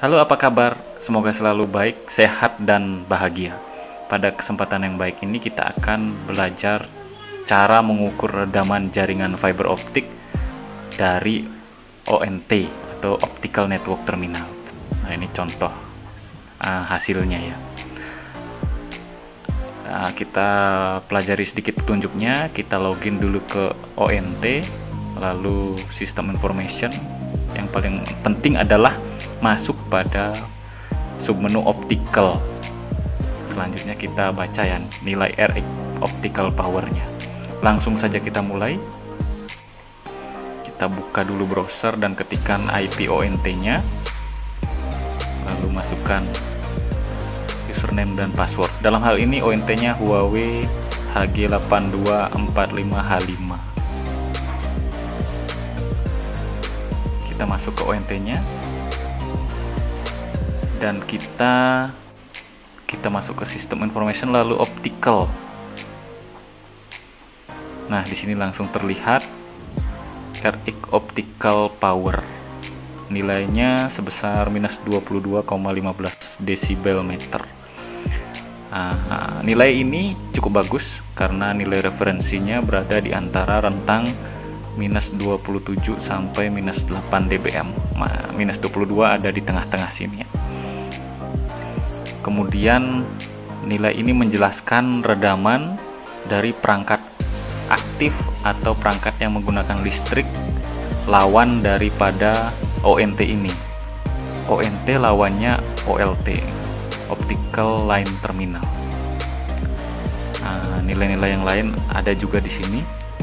Halo, apa kabar? Semoga selalu baik, sehat, dan bahagia. Pada kesempatan yang baik ini kita akan belajar cara mengukur redaman jaringan fiber optik dari ONT atau Optical Network Terminal. Nah, ini contoh hasilnya ya. Kita pelajari sedikit petunjuknya. Kita login dulu ke ONT, lalu System Information. Yang paling penting adalah masuk pada submenu optical. Selanjutnya kita baca ya nilai RX optical powernya. Langsung saja kita mulai. Kita buka dulu browser dan ketikkan IP ONT-nya, lalu masukkan username dan password. Dalam hal ini ONT-nya Huawei HG8245H5. Kita masuk ke ONT-nya dan kita masuk ke System Information lalu Optical. Nah, di sini langsung terlihat RX Optical Power. Nilainya sebesar minus 22,15 desibel meter. Nilai ini cukup bagus karena nilai referensinya berada di antara rentang minus 27 sampai minus 8 dBm. Minus 22 ada di tengah-tengah sini ya. Kemudian nilai ini menjelaskan redaman dari perangkat aktif atau perangkat yang menggunakan listrik lawan daripada ONT ini. ONT lawannya OLT, Optical Line Terminal. Nilai-nilai yang lain ada juga di sini.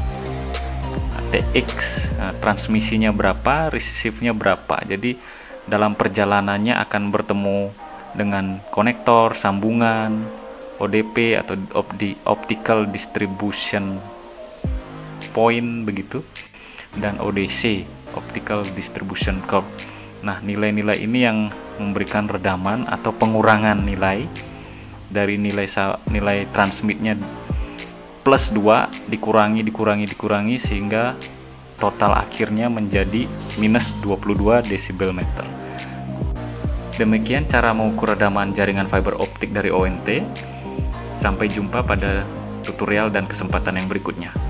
TX, transmisinya berapa, receive-nya berapa. Jadi dalam perjalanannya akan bertemu dengan konektor, sambungan, ODP atau Optical Distribution Point begitu, dan ODC, Optical Distribution Curve. Nah, nilai-nilai ini yang memberikan redaman atau pengurangan nilai dari nilai transmitnya plus 2 dikurangi sehingga total akhirnya menjadi minus 22 desibel meter. Demikian cara mengukur redaman jaringan fiber optik dari ONT. Sampai jumpa pada tutorial dan kesempatan yang berikutnya.